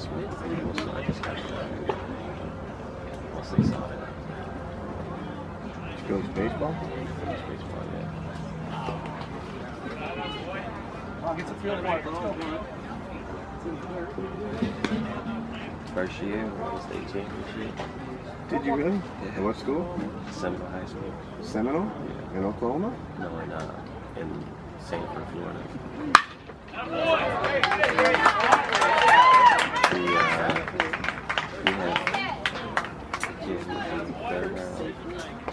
this week. So I just got we'll see something. She goes baseball? Baseball, yeah. I'll get some field work. First year, we won the state championship. Did you really? Yeah. At what school? Seminole High School. Seminole? Yeah. In Oklahoma? No, in Sanford, Florida. We have a kid in the third round.